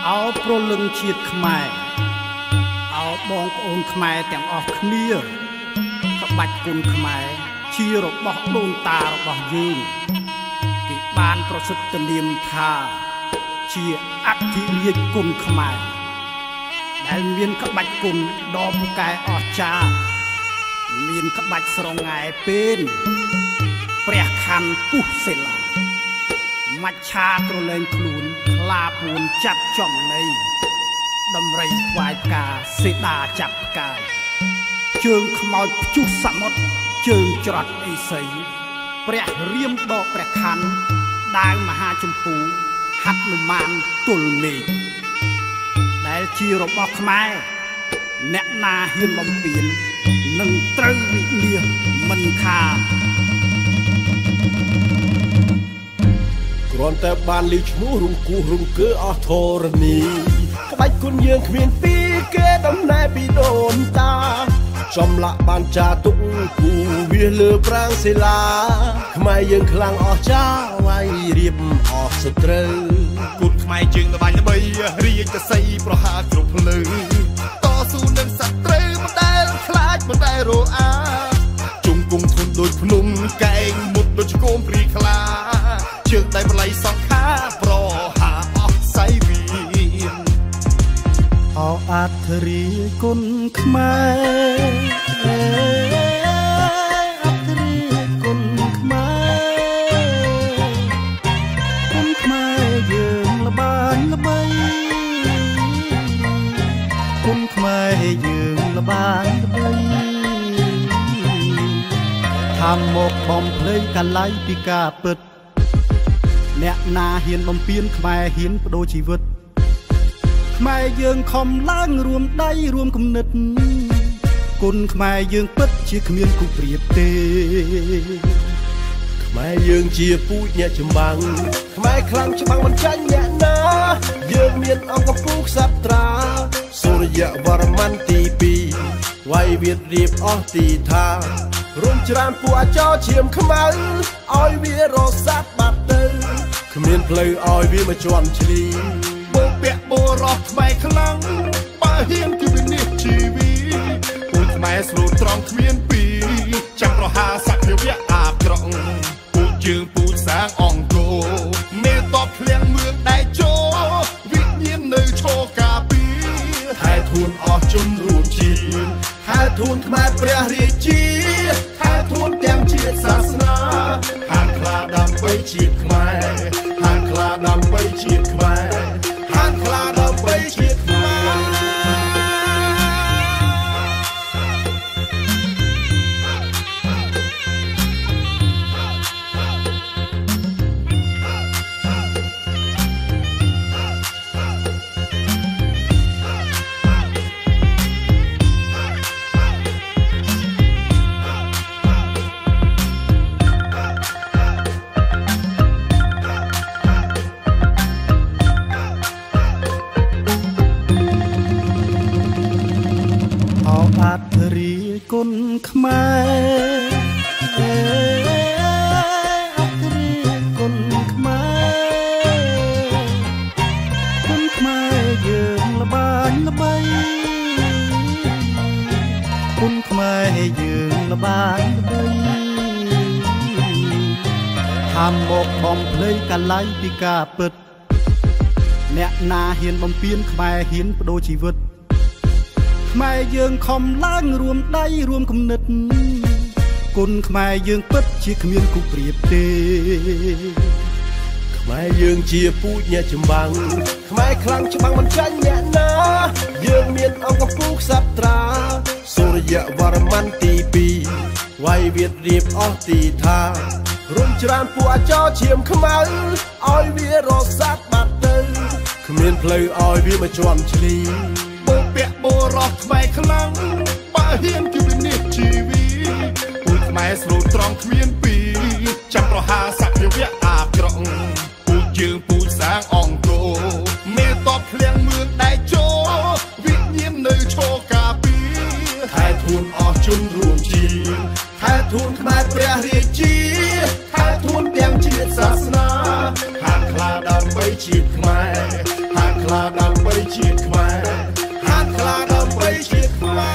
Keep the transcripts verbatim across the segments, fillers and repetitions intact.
เอาโปรลึงเฉียดขมายเอาบองโอนขมายแต่งออกเคลียกบัดกุนขมายเชียรบอกโดนตาบอกยืนที่บ้านประสิทธิ์เนียมทาเชียอัธิเรียกุนขมายได้เมียนกบัดกุนดอมกายออกจาเมียนกบัดสรงไงเป็นเปรียคันปุเสลามัชชากระเลงคลูนลาปูนจับจ่อมในดำไรควายกาเสดาจับกายเชิงขมอยจุสมดเชิงจรดไอใสเปรียเรียมดอกเปรียคันได้มหาชมพูหัดนุมานตุลเมฆได้ชีรบอกขมายแนนาเฮียนบำเปียนหนึ่งตรึวิเลียมันคากรอนแต่บานลิชมูรุงกูรุงเกืออโทรนีกบายคุณยืงเขียนปีเกดำนายปีโดนตาจอมละบานจาตุกูเวียเลือปรางศิลาขมายยืงคลังออจ้าไว้เรียบออกสตรีกุดขมายจึงตะบายตะใบเรียกจะใส่ประหารกรุบลือต่อสู้หนึ่งสัตรีมันได้คลาดมันได้โรอาจุงกุงทุนโดยพนุ่มแกงมุดโดยโกมปรีคลาเชือกได้มาไล่สองขาปรอหาออกไซวีนเอาอัฐรีกุนขมายอัฐรีกุนขมายกุนขมายยืงละบานละใบกุนขมายยืงละบานละใบทำหมกบอมเพลยกันไล่ปีกาเปิดแนนาเฮียนบำเพียนขมายเฮียนประโดชีวิตขมายยืงคอมล้างรวมได้รวมกำเนิดกุนขมายยืงปิดเชี่ยขมิ้นกูเปรียบเตขมายยืงเชี่ยปูเนี่ยจำบังขมายคลังจำบังมันใจเนี่ยนะยืงเมียนเอากับปูสัตราสุริยะวรมันตีปีไว้เวียดเรียบอ้อตีทารุ่งจรานปัวเจ้าเฉียมขมายอ้อยเวียโรสัตบัดเตอขมิ้นเพลย์อ้อยเวียมาจวนชลีโบเปียโบรอขมายคลังป้าเฮียนคือเป็นนิชีวีปูขมายสรุปตรองขมิ้นปีจังรอหาสักเดียวเวียอาบกรองปูจึงปูสางอ่องโกเมตอบเพลียงเมืองได้โจวิญญาณในโชกาปีไทยทูลออกจนรวมชีไทยทูลขมายเปรียเรียจีไทยทูลเต็มเชียศาสนาหางคลาดำไปฉีดขมายหางคลาดำไปฉีดขมายหางคลาดำไปฉีดขมายอัฐรีกุนขมายอัฐรีกุนขมายกุนขมายยืงละบานละใบกุนขมายยืงละบานละใบทำบกบอมเพลยกันไล่ปีกาเปิดแนนาเฮียนบำเพียนขมายเฮียนประโดชีวิตขมายยืงคอมล้างรวมได้รวมกำเนิดกุนขมายยืงปิดเชี่ยขมิ้นกูเปรียบเตขมายยืงเชี่ยปูเนี่ยจำบังขมายคลังจำบังมันใจเนี่ยนะยืงเมียนเอากับปูสัตราสุริยะวรมันตีปีไว้เวียดเรียบอ้อตีทารุ่งจรานปัวเจ้าเฉียมขมายอ้อยเวียโรสัตบัดเตอขมิ้นเพลย์อ้อยเวียมาจวนชลีโบเปียโบรอขมายคลังป้าเฮียนคือเป็นนิชีวีปูขมายสรุปตรองขมิ้นปีจำรอหาสักเดียวเวียอาบกรองปูยืงปูสางอ่องโกเมตอบเพลียงเมืองได้โจวิญญาณในโชกาปีไทยทูลออกจนรวมชีไทยทูลขมายเปรียเรียจีไทยทูลเต็มเชียศาสนาหางคลาดำไปជាតិខ្មែរហាត់ខ្លាដើម្បីជាតិខ្មែរហាត់ខ្លាដើម្បីជាតិខ្មែរ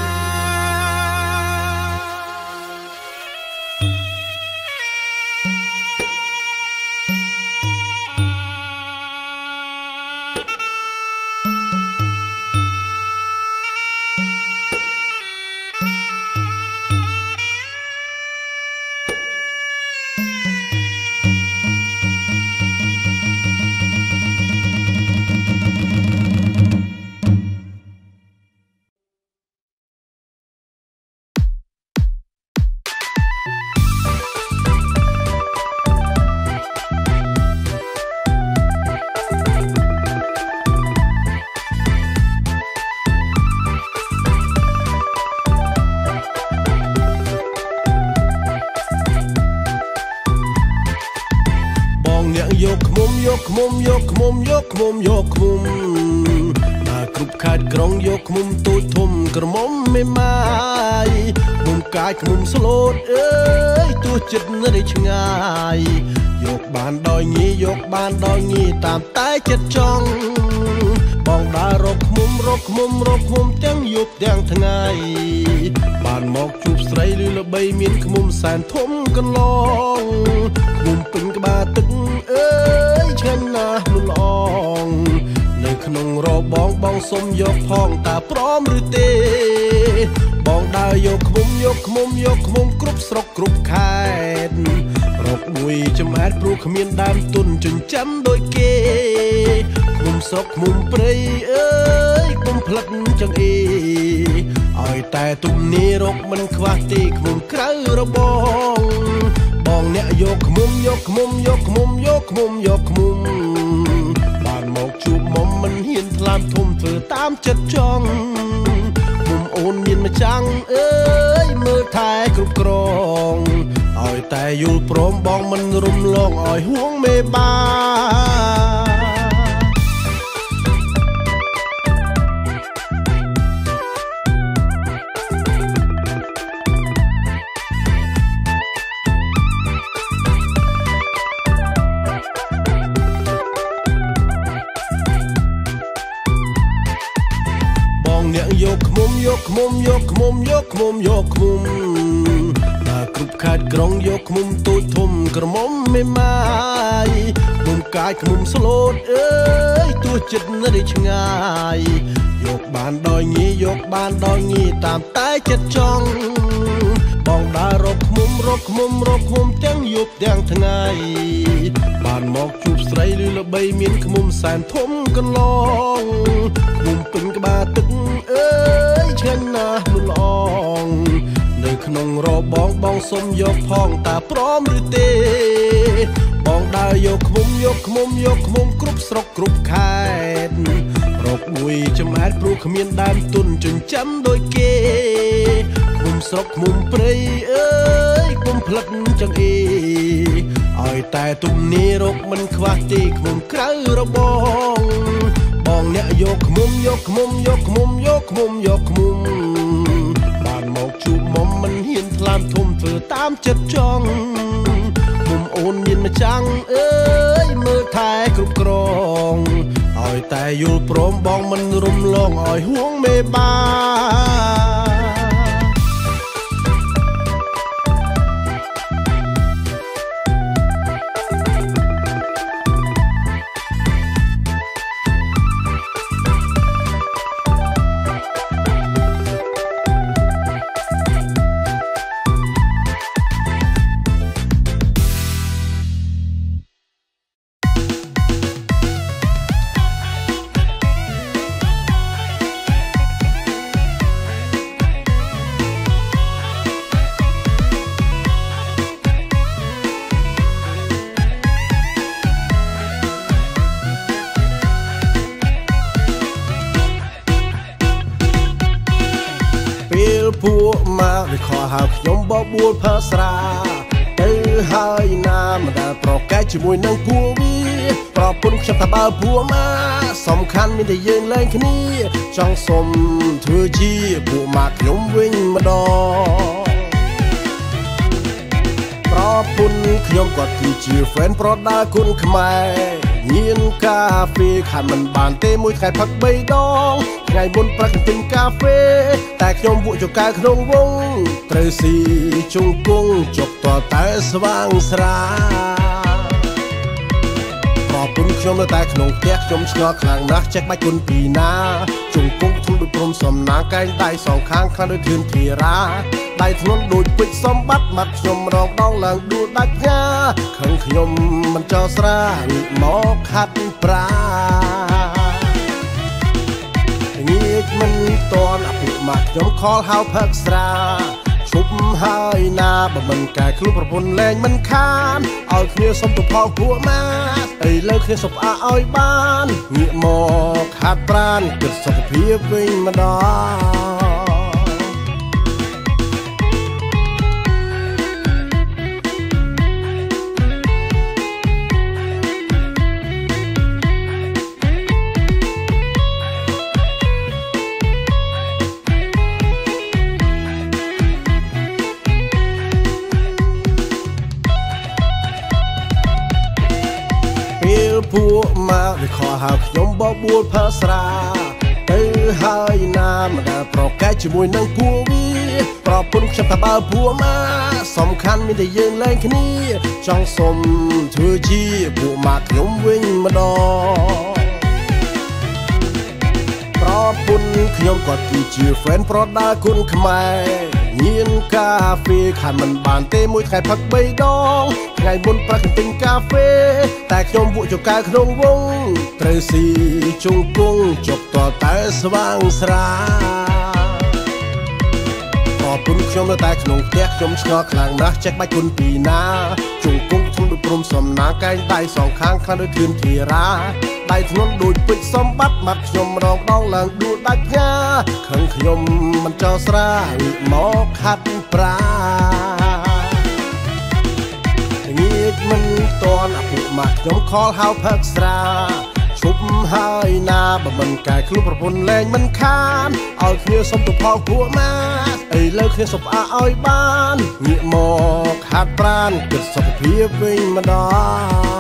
យកឃុំយកឃុំយកឃុំយកឃុំយកឃុំដល់គ្រប់ខេត្តក្រុងយកឃុំទូចធំក្រមុំមេម៉ាយឃុំកាយឃុំស្លូតអើយទោះចិត្តនៅឆ្ងាយយកបានដោយងាយយកបានដោយងាយតាមតែចិត្តចង់បងដើររកឃុំរកឃុំរកឃុំទាំងយប់ទាំងថ្ងៃបានមកជួបស្រីឬល្បីមានឃុំសែនធំកន្លងឃុំពេញក្បាលទឹកអើយឆ្ងាញ់ណាស់លំអងនៅក្នុងរបងបងសុំយកផងតើព្រមឬទេបងដើរយកឃុំយកឃុំយកឃុំគ្រប់ស្រុកគ្រប់ខេត្តរកមួយចំអែតព្រោះគ្មានដើមទុនចិញ្ចឹមដូចគេឃុំស្រុកឃុំព្រៃអើយឃុំផ្លិតចង្អេឲ្យតែទំនីរកមិនខ្វះទេឃុំក្រៅរបងបងអ្នកយកឃុំយកឃុំយកឃុំយកឃុំយកឃុំបានមកជួបមុំមិនហ៊ានថ្លាមធំធ្វើតាមចិត្តចង់ឃុំអូនមានម្ចាំងអើយមើលថែគ្រប់គ្រងឲ្យតែយល់ព្រមបងមិនរំលងឲ្យហួងមេបាអ្នកយកឃុំយកឃុំយកឃុំយកឃុំយកឃុំដល់គ្រប់ខេត្តក្រុងយកឃុំទូចធំក្រមុំមេម៉ាយឃុំកាយឃុំស្លូតអើយទោះចិត្តនៅឆ្ងាយយកបានដោយងាយយកបានដោយងាយតាមតែចិត្តចង់បងដើររកឃុំរកឃុំរកឃុំទាំងយប់ទាំងថ្ងៃបានមកជួបស្រីឬល្បីមានឃុំសែនធំកន្លងឃុំពេញក្បាលទឹកអើយឆ្ងាញ់ណាស់លំអងនៅក្នុងរបងបងសុំយកផងតើព្រមឬទេបងដើរយកឃុំយកឃុំយកឃុំគ្រប់ស្រុកគ្រប់ខេត្តរកមួយចំអែតព្រោះគ្មានដើមទុនចិញ្ចឹមដូចគេឃុំស្រុកឃុំព្រៃអើយឃុំផ្លិតចង្អេឲ្យតែទំនីរកមិនខ្វះទេឃុំក្រៅរបងបងអ្នកយកឃុំយកឃុំយកឃុំយកឃុំយកឃុំបានមកជួបមុំមិនហ៊ានថ្លាមធំធ្វើតាមចិត្តចង់ឃុំអូនមានម្ចាំងអើយមើលថែគ្រប់គ្រងឲ្យតែយល់ព្រមបងមិនរំលងឲ្យហួងមេបាពួកមកវាខហៅខ្ញុំបបួលផើស្រាទៅហើយណាមិនដែលប្រកែកជាមួយនឹងពួកវាប្រពន្ធខ្ញុំថាបើពួកមកសំខាន់មានតែយើងលែងគ្នាចង់សុំធ្វើជាពួកមកខ្ញុំវិញម្ដងប្រពន្ធខ្ញុំគាត់គឺជា fan ប្រដាល់គុណខ្មែរញៀនកាហ្វេខាត់មិនបានទេមួយថ្ងៃផឹកបីដងថ្ងៃមុនប្រឹកទិញកាហ្វេតែខ្ញុំពួកចកៅក្នុងវងត្រូវស៊ីជង្គង់ជប់តតែស្វាងស្រាប្រពន្ធខ្ញុំនៅតែក្នុងផ្ទះខ្ញុំឆ្ងល់ខ្លាំងណាស់ចេះបាច់គុណពីណាជង្គង់ធំដូចព្រំសំណាងកែងដៃសងខាងខ្លាំងដូចធឿនធារាដៃធ្ងន់ដូចពេជ្រសម្បត្តិមាត់ខ្ញុំរងដងឡើងដួលដាច់ផ្ញើខឹងខ្ញុំមិនចោលស្រាងាកមកខាត់ប្រាងាកមិនតន់អាពួកម៉ាក់ខ្ញុំខលហៅផឹកស្រាឈប់ហើយណាបើមិនកែខ្លួនប្រពន្ធលែងមិនខានឲ្យគ្នាសុំទៅផលពួកម៉ាអីលើគ្នាសុំផ្អាឲ្យបានងាកមកខាត់ប្រានគិតសុខភាពវិញម្ដងពួកមកវាខលហៅខ្ញុំបបួលផើស្រាទៅហើយណាមិនដែលប្រកែកជាមួយនឹងពួកវាប្រពន្ធខ្ញុំថាបើពួកមកសំខាន់មានតែយើងលែងគ្នាចង់សុំធ្វើជាពួកមកខ្ញុំវិញម្ដងប្រពន្ធខ្ញុំគាត់គឺជា friend ប្រដាល់គុណខ្មែរញៀនកាហ្វេខាត់មិនបានទេមួយថ្ងៃផឹកបីដងថ្ងៃមុនប្រឹកទិញកាហ្វេតែខ្ញុំពួកចកៅក្នុងវងត្រូវស៊ីជង្គង់ជប់តតែស្វាងស្រាប្រពន្ធខ្ញុំនៅតែក្នុងផ្ទះខ្ញុំឆ្ងល់ខ្លាំងណាស់ចេះបាច់គុណពីណាជង្គង់ធំដូចព្រំសំណាងកែងដៃសងខាងខ្លាំងដូចធឿនធារាដៃធ្ងន់ដូចពេជ្រសម្បត្តិមាត់ខ្ញុំរងដងឡើងដួលដាច់ផ្ញើខឹងខ្ញុំមិនចោលស្រាងាកមកខាត់ប្រាងាកមិនតន់អាពួកម៉ាក់ខ្ញុំខលហៅផឹកស្រាឈប់ហើយណាបើមិនកែខ្លួនប្រពន្ធលែងមិនខានឲ្យគ្នាសុំទៅផលពួកម៉ាអីលើគ្នាសុំផ្អាឲ្យបានងាកមកខាត់ប្រានគិតសុខភាពវិញម្ដង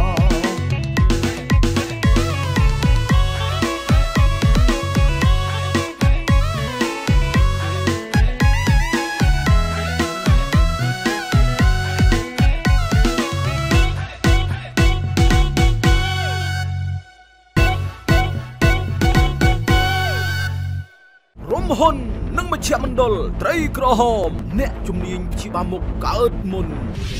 ហ៊ុននិងមជ្ឈមណ្ឌលត្រីក្រហមអ្នកជំនាញព្យាបាលមុខកើតមុន